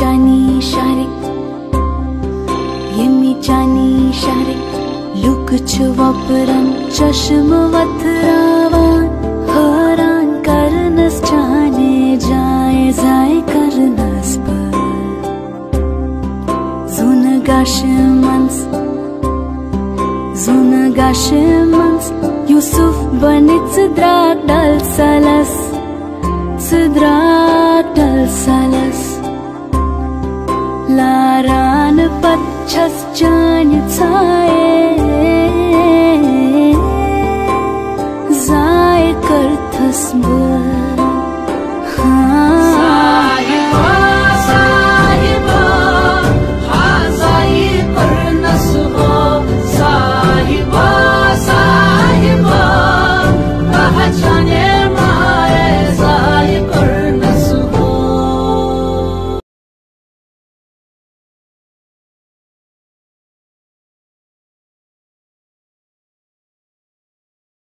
चानी शारे, यमी चानी शारे, लुक छु वपरन चश्म वथरावान, हरान करनस जाने जाए जाए करनस पर, zun gashemans, Yusuf banit sidrak dal salas, laran pachas jani tsaye, zaye karthas bu.